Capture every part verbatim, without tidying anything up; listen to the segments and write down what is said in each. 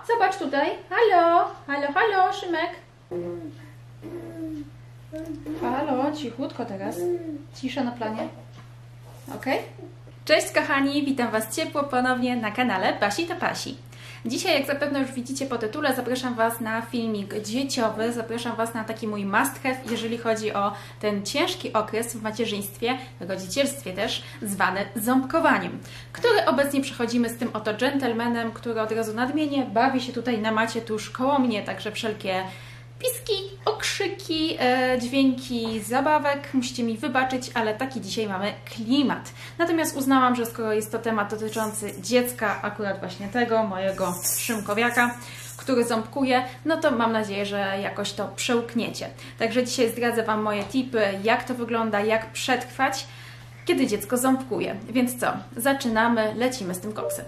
zobacz tutaj. Halo, halo, halo, Szymek. Halo, cichutko teraz. Cisza na planie. Ok? Cześć kochani, witam Was ciepło ponownie na kanale Basi to Pasi. Dzisiaj, jak zapewne już widzicie po tytule, zapraszam Was na filmik dzieciowy, zapraszam Was na taki mój must have, jeżeli chodzi o ten ciężki okres w macierzyństwie, w rodzicielstwie też, zwany ząbkowaniem, który obecnie przechodzimy z tym oto dżentelmenem, który od razu nadmienię, bawi się tutaj na macie tuż koło mnie, także wszelkie piski, okrzyki, e, dźwięki zabawek, musicie mi wybaczyć, ale taki dzisiaj mamy klimat. Natomiast uznałam, że skoro jest to temat dotyczący dziecka, akurat właśnie tego, mojego szymkowiaka, który ząbkuje, no to mam nadzieję, że jakoś to przełkniecie. Także dzisiaj zdradzę Wam moje tipy, jak to wygląda, jak przetrwać, kiedy dziecko ząbkuje. Więc co? Zaczynamy, lecimy z tym koksem.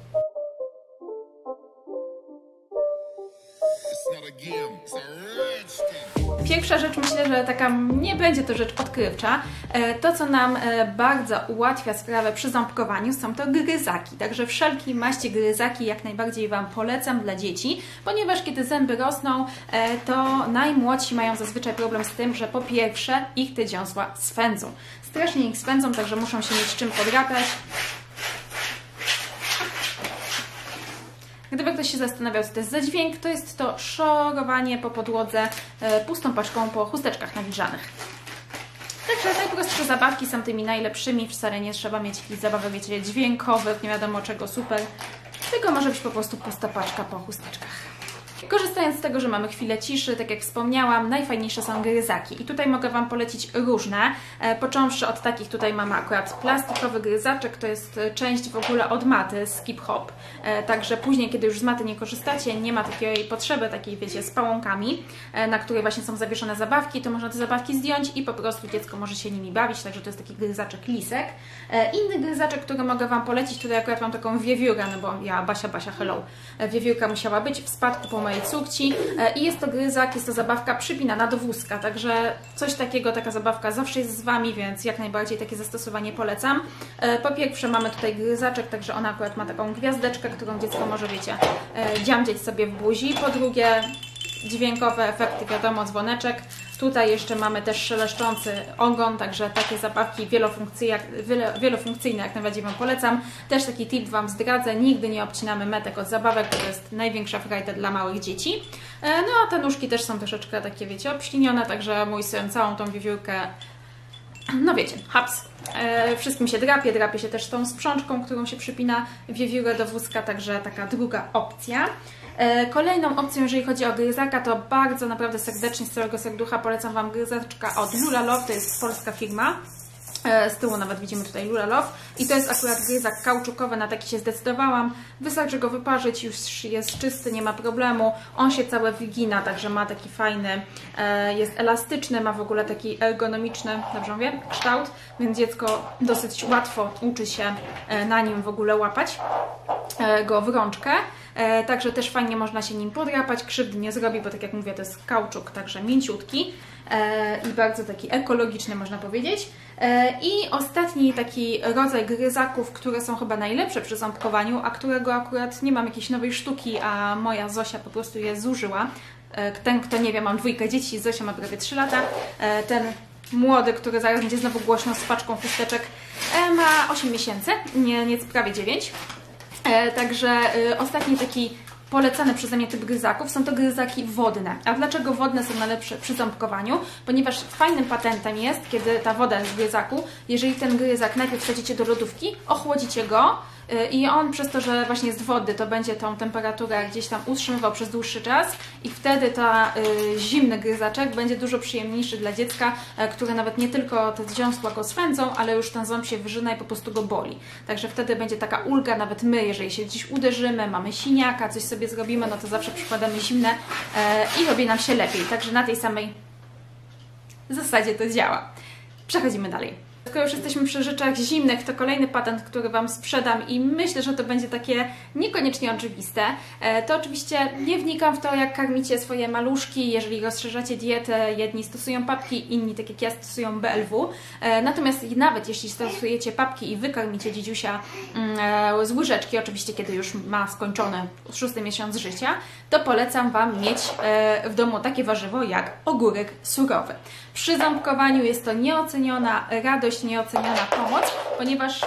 Pierwsza rzecz, myślę, że taka nie będzie to rzecz odkrywcza. To, co nam bardzo ułatwia sprawę przy ząbkowaniu, są to gryzaki. Także wszelkie maści gryzaki jak najbardziej Wam polecam dla dzieci, ponieważ kiedy zęby rosną, to najmłodsi mają zazwyczaj problem z tym, że po pierwsze ich te dziąsła swędzą. Strasznie ich swędzą, także muszą się mieć czym podrapać. Gdyby ktoś się zastanawiał, co to jest za dźwięk, to jest to szorowanie po podłodze e, pustą paczką po chusteczkach nawilżanych. Także najprostsze zabawki są tymi najlepszymi, wcale nie trzeba mieć jakichś zabawek, wiecie, dźwiękowych, nie wiadomo czego, super, tylko może być po prostu pusta paczka po chusteczkach. Korzystając z tego, że mamy chwilę ciszy, tak jak wspomniałam, najfajniejsze są gryzaki. I tutaj mogę Wam polecić różne, e, począwszy od takich, tutaj mamy akurat plastikowy gryzaczek, to jest część w ogóle od maty, skip hop. E, także później, kiedy już z maty nie korzystacie, nie ma takiej potrzeby, takiej wiecie, z pałąkami, e, na której właśnie są zawieszone zabawki, to można te zabawki zdjąć i po prostu dziecko może się nimi bawić, także to jest taki gryzaczek lisek. E, inny gryzaczek, który mogę Wam polecić, tutaj akurat mam taką wiewiórę, no bo ja, Basia, Basia, hello. E, wiewiórka musiała być w spadku po mojej córci i jest to gryzak, jest to zabawka przypinana do wózka, także coś takiego, taka zabawka zawsze jest z Wami, więc jak najbardziej takie zastosowanie polecam. Po pierwsze mamy tutaj gryzaczek, także ona akurat ma taką gwiazdeczkę, którą dziecko może, wiecie, dziamdzieć sobie w buzi. Po drugie dźwiękowe efekty, wiadomo, dzwoneczek. Tutaj jeszcze mamy też szeleszczący ogon, także takie zabawki wielofunkcyjne jak najbardziej Wam polecam. Też taki tip Wam zdradzę, nigdy nie obcinamy metek od zabawek, bo to jest największa frajda dla małych dzieci. No a te nóżki też są troszeczkę takie, wiecie, obślinione, także mój syn całą tą wiewiórkę, no wiecie, haps. E, wszystkim się drapie, drapie się też tą sprzączką, którą się przypina wiewiórę do wózka, także taka druga opcja. E, kolejną opcją, jeżeli chodzi o gryzaka, to bardzo naprawdę serdecznie, z całego serducha polecam Wam gryzaczka od Lula Love, to jest polska firma. Z tyłu nawet widzimy tutaj Lula Love i to jest akurat gryzak kauczukowy, na taki się zdecydowałam. Wystarczy go wyparzyć, już jest czysty, nie ma problemu. On się cały wygina, także ma taki fajny, jest elastyczny, ma w ogóle taki ergonomiczny, dobrze mówię, kształt, więc dziecko dosyć łatwo uczy się na nim w ogóle łapać go w rączkę. Także też fajnie można się nim podrapać, krzywdy nie zrobi, bo tak jak mówię, to jest kauczuk, także mięciutki i bardzo taki ekologiczny, można powiedzieć. I ostatni taki rodzaj gryzaków, które są chyba najlepsze przy ząbkowaniu, a którego akurat nie mam jakiejś nowej sztuki, a moja Zosia po prostu je zużyła. Ten, kto nie wie, mam dwójkę dzieci, Zosia ma prawie trzy lata. Ten młody, który zaraz będzie znowu głośno z paczką chusteczek, ma osiem miesięcy, nie, nie prawie dziewięć. Także ostatni taki polecany przeze mnie typ gryzaków są to gryzaki wodne. A dlaczego wodne są najlepsze przy ząbkowaniu? Ponieważ fajnym patentem jest, kiedy ta woda jest w gryzaku, jeżeli ten gryzak najpierw wsadzicie do lodówki, ochłodzicie go i on przez to, że właśnie jest wody, to będzie tą temperaturę gdzieś tam utrzymywał przez dłuższy czas i wtedy ta y, zimny gryzaczek będzie dużo przyjemniejszy dla dziecka, y, które nawet nie tylko te dziąsła go swędzą, ale już ten ząb się wyżyna i po prostu go boli. Także wtedy będzie taka ulga, nawet my, jeżeli się gdzieś uderzymy, mamy siniaka, coś sobie zrobimy, no to zawsze przykładamy zimne y, i robi nam się lepiej. Także na tej samej zasadzie to działa. Przechodzimy dalej. Skoro już jesteśmy przy rzeczach zimnych, to kolejny patent, który Wam sprzedam i myślę, że to będzie takie niekoniecznie oczywiste. To oczywiście nie wnikam w to, jak karmicie swoje maluszki, jeżeli rozszerzacie dietę, jedni stosują papki, inni, tak jak ja, stosują B L W. Natomiast nawet jeśli stosujecie papki i wykarmicie dzidziusia z łyżeczki, oczywiście kiedy już ma skończony szósty miesiąc życia, to polecam Wam mieć w domu takie warzywo jak ogórek surowy. Przy ząbkowaniu jest to nieoceniona radość, nieoceniona pomoc, ponieważ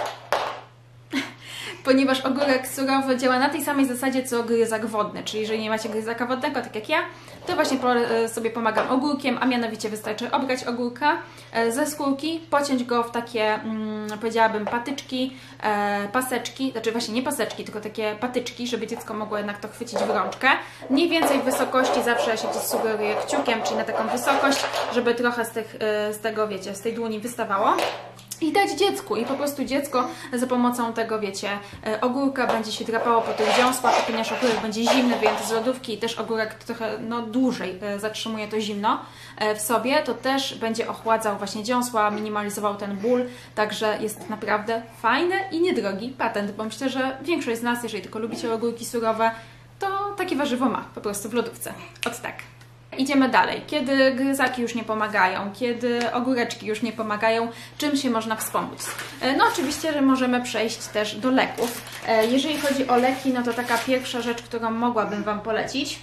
ponieważ ogórek surowy działa na tej samej zasadzie co gryzak wodny, czyli jeżeli nie macie gryzaka wodnego, tak jak ja, to właśnie sobie pomagam ogórkiem, a mianowicie wystarczy obrać ogórka ze skórki, pociąć go w takie, hmm, powiedziałabym, patyczki, e, paseczki, znaczy właśnie nie paseczki, tylko takie patyczki, żeby dziecko mogło jednak to chwycić w rączkę. Mniej więcej w wysokości zawsze się sugeruję kciukiem, czyli na taką wysokość, żeby trochę z, tych, z tego, wiecie, z tej dłoni wystawało. I dać dziecku. I po prostu dziecko za pomocą tego, wiecie, ogórka będzie się drapało po tych dziąsłach, ponieważ ogórek będzie zimny, wyjęty z lodówki i też ogórek trochę no, dłużej zatrzymuje to zimno w sobie, to też będzie ochładzał właśnie dziąsła, minimalizował ten ból, także jest naprawdę fajny i niedrogi patent, bo myślę, że większość z nas, jeżeli tylko lubicie ogórki surowe, to takie warzywo ma po prostu w lodówce. Ot tak. Idziemy dalej. Kiedy gryzaki już nie pomagają, kiedy ogóreczki już nie pomagają, czym się można wspomóc? No oczywiście, że możemy przejść też do leków. Jeżeli chodzi o leki, no to taka pierwsza rzecz, którą mogłabym Wam polecić,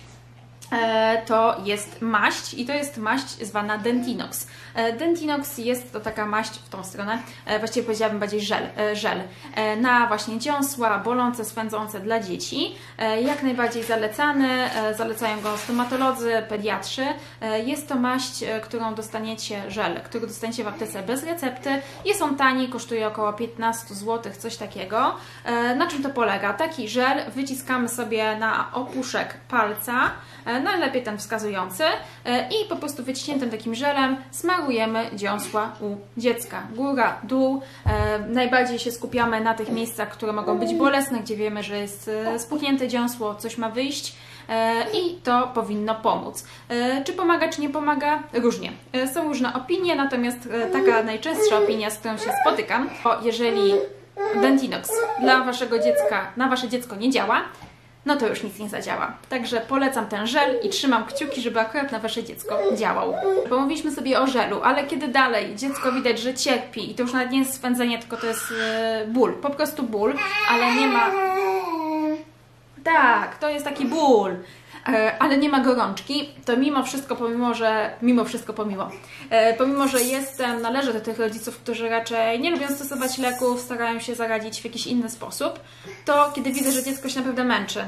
to jest maść i to jest maść zwana Dentinox. Dentinox jest to taka maść w tą stronę, właściwie powiedziałabym bardziej żel, żel na właśnie dziąsła, bolące, swędzące dla dzieci. Jak najbardziej zalecany, zalecają go stomatolodzy, pediatrzy. Jest to maść, którą dostaniecie, żel, który dostaniecie w aptece bez recepty. Jest on tani, kosztuje około piętnaście złotych, coś takiego. Na czym to polega? Taki żel wyciskamy sobie na opuszek palca, najlepiej ten wskazujący i po prostu wyciśniętym takim żelem smarujemy dziąsła u dziecka. Góra, dół. Najbardziej się skupiamy na tych miejscach, które mogą być bolesne, gdzie wiemy, że jest spuchnięte dziąsło, coś ma wyjść i to powinno pomóc. Czy pomaga, czy nie pomaga? Różnie. Są różne opinie, natomiast taka najczęstsza opinia, z którą się spotykam, to jeżeli Dentinox dla Waszego dziecka, na Wasze dziecko nie działa, no to już nic nie zadziała. Także polecam ten żel i trzymam kciuki, żeby akurat na Wasze dziecko działał. Pomówiliśmy sobie o żelu, ale kiedy dalej dziecko widać, że cierpi i to już nawet nie jest swędzenie, tylko to jest ból, po prostu ból, ale nie ma... Tak, to jest taki ból, ale nie ma gorączki, to mimo wszystko, pomimo, że... Mimo wszystko, pomimo. Pomimo, że jestem, należę do tych rodziców, którzy raczej nie lubią stosować leków, starają się zaradzić w jakiś inny sposób, to kiedy widzę, że dziecko się naprawdę męczy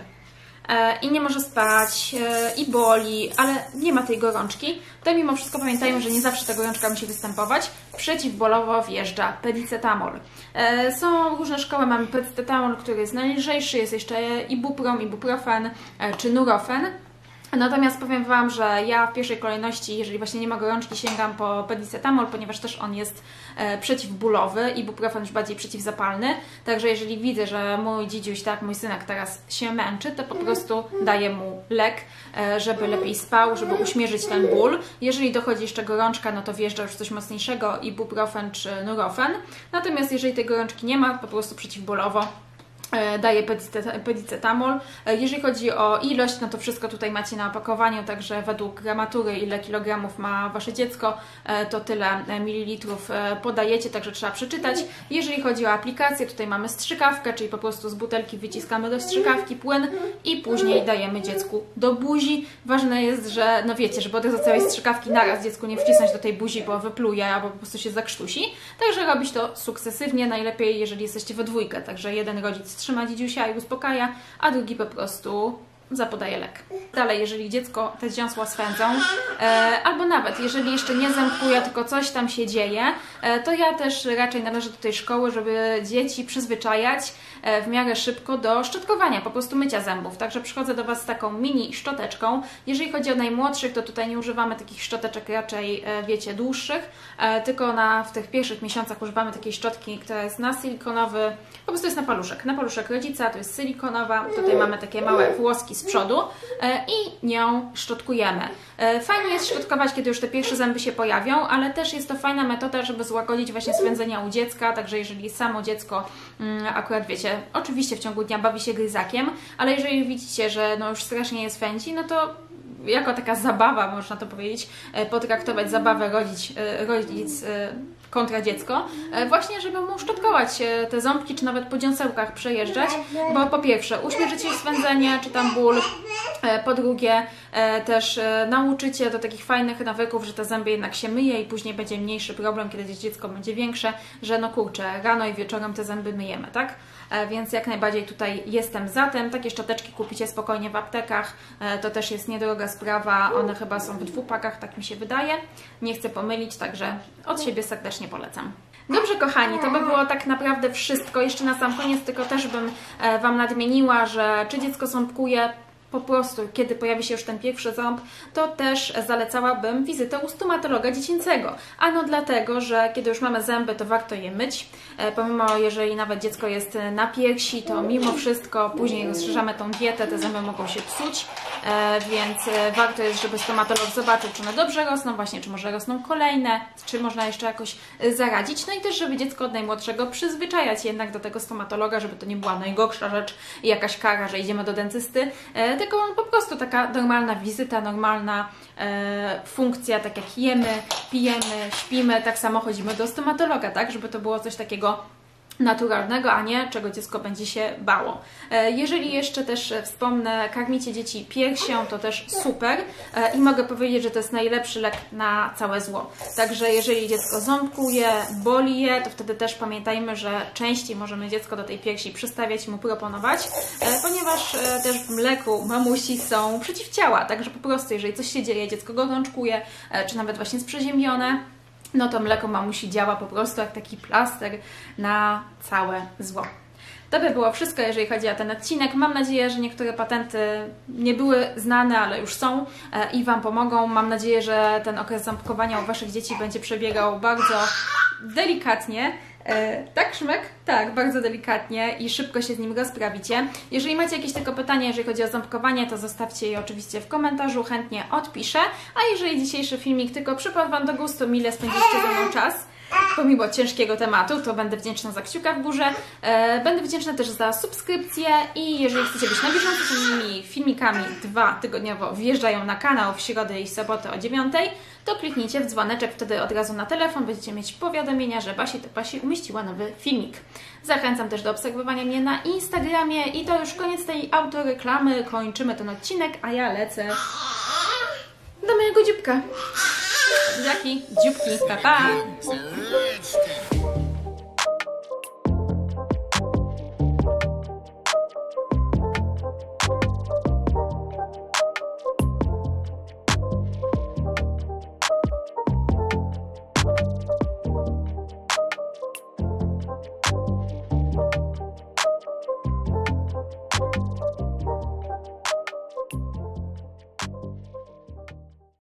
i nie może spać i boli, ale nie ma tej gorączki, to mimo wszystko pamiętajmy, że nie zawsze ta gorączka musi występować. Przeciwbólowo wjeżdża pedicetamol. Są różne szkoły, mamy pedicetamol, który jest najlżejszy, jest jeszcze ibuprom, ibuprofen czy nurofen. Natomiast powiem Wam, że ja w pierwszej kolejności, jeżeli właśnie nie ma gorączki, sięgam po pedicetamol, ponieważ też on jest e, przeciwbólowy, ibuprofen już bardziej przeciwzapalny. Także jeżeli widzę, że mój dzidziuś, tak, mój synek teraz się męczy, to po prostu daję mu lek, e, żeby lepiej spał, żeby uśmierzyć ten ból. Jeżeli dochodzi jeszcze gorączka, no to wjeżdża już coś mocniejszego, ibuprofen czy nurofen. Natomiast jeżeli tej gorączki nie ma, po prostu przeciwbólowo daję pedicetamol. Jeżeli chodzi o ilość, no to wszystko tutaj macie na opakowaniu, także według gramatury, ile kilogramów ma Wasze dziecko, to tyle mililitrów podajecie, także trzeba przeczytać. Jeżeli chodzi o aplikację, tutaj mamy strzykawkę, czyli po prostu z butelki wyciskamy do strzykawki płyn i później dajemy dziecku do buzi. Ważne jest, że no wiecie, żeby od razu całej strzykawki naraz dziecku nie wcisnąć do tej buzi, bo wypluje albo po prostu się zakrztusi. Także robić to sukcesywnie, najlepiej jeżeli jesteście we dwójkę, także jeden rodzic trzyma dzidziusia i uspokaja, a drugi po prostu zapodaje lek. Dalej, jeżeli dziecko te dziąsła swędzą, e, albo nawet jeżeli jeszcze nie ząbkuje, tylko coś tam się dzieje, e, to ja też raczej należę do tej szkoły, żeby dzieci przyzwyczajać e, w miarę szybko do szczotkowania, po prostu mycia zębów. Także przychodzę do Was z taką mini szczoteczką. Jeżeli chodzi o najmłodszych, to tutaj nie używamy takich szczoteczek raczej, e, wiecie, dłuższych, e, tylko na, w tych pierwszych miesiącach używamy takiej szczotki, która jest na silikonowy, po prostu jest na paluszek. Na paluszek rodzica, to jest silikonowa. Tutaj mamy takie małe włoski z przodu i nią szczotkujemy. Fajnie jest szczotkować, kiedy już te pierwsze zęby się pojawią, ale też jest to fajna metoda, żeby złagodzić właśnie swędzenia u dziecka, także jeżeli samo dziecko akurat wiecie, oczywiście w ciągu dnia bawi się gryzakiem, ale jeżeli widzicie, że no już strasznie je swędzi, no to jako taka zabawa, można to powiedzieć, potraktować zabawę rodzic, rodzic kontra dziecko, właśnie żeby mu szczotkować te ząbki, czy nawet po dziąsełkach przejeżdżać, bo po pierwsze uśmierzycie ich swędzenie, czy tam ból, po drugie też nauczycie do takich fajnych nawyków, że te zęby jednak się myje i później będzie mniejszy problem, kiedy dziecko będzie większe, że no kurczę, rano i wieczorem te zęby myjemy, tak? Więc jak najbardziej tutaj jestem za tym. Takie szczoteczki kupicie spokojnie w aptekach, to też jest niedroga sprawa, one chyba są w dwupakach, tak mi się wydaje. Nie chcę pomylić, także od siebie serdecznie polecam. Dobrze kochani, to by było tak naprawdę wszystko. Jeszcze na sam koniec tylko też bym Wam nadmieniła, że czy dziecko ząbkuje, po prostu, kiedy pojawi się już ten pierwszy ząb, to też zalecałabym wizytę u stomatologa dziecięcego. Ano dlatego, że kiedy już mamy zęby, to warto je myć. Pomimo, jeżeli nawet dziecko jest na piersi, to mimo wszystko później rozszerzamy tą dietę, te zęby mogą się psuć, więc warto jest, żeby stomatolog zobaczył, czy one dobrze rosną, właśnie, czy może rosną kolejne, czy można jeszcze jakoś zaradzić. No i też, żeby dziecko od najmłodszego przyzwyczajać jednak do tego stomatologa, żeby to nie była najgorsza rzecz i jakaś kara, że idziemy do dentysty, tylko po prostu taka normalna wizyta, normalna e, funkcja, tak jak jemy, pijemy, śpimy, tak samo chodzimy do stomatologa, tak, żeby to było coś takiego naturalnego, a nie czego dziecko będzie się bało. Jeżeli jeszcze też wspomnę, karmicie dzieci piersią, to też super i mogę powiedzieć, że to jest najlepszy lek na całe zło. Także jeżeli dziecko ząbkuje, boli je, to wtedy też pamiętajmy, że częściej możemy dziecko do tej piersi przystawiać i mu proponować, ponieważ też w mleku mamusi są przeciwciała, także po prostu jeżeli coś się dzieje, dziecko gorączkuje, czy nawet właśnie jest przeziębione, no to mleko mamusi działa po prostu jak taki plaster na całe zło. To by było wszystko, jeżeli chodzi o ten odcinek. Mam nadzieję, że niektóre patenty nie były znane, ale już są i Wam pomogą. Mam nadzieję, że ten okres ząbkowania u Waszych dzieci będzie przebiegał bardzo delikatnie. E, tak, Szmek? Tak, bardzo delikatnie i szybko się z nim rozprawicie. Jeżeli macie jakieś tylko pytania, jeżeli chodzi o ząbkowanie, to zostawcie je oczywiście w komentarzu, chętnie odpiszę. A jeżeli dzisiejszy filmik tylko przypadł Wam do gustu, mile spędziliście ze mną czas, pomimo ciężkiego tematu, to będę wdzięczna za kciuka w górze. E, będę wdzięczna też za subskrypcję i jeżeli chcecie być na bieżąco z moimi filmikami dwa tygodniowo wjeżdżają na kanał w środę i sobotę o dziewiątej, to kliknijcie w dzwoneczek, wtedy od razu na telefon będziecie mieć powiadomienia, że Basi Topasi umieściła nowy filmik. Zachęcam też do obserwowania mnie na Instagramie i to już koniec tej autoreklamy. Kończymy ten odcinek, a ja lecę do mojego dzióbka. Dziaki, dzióbki, pa pa!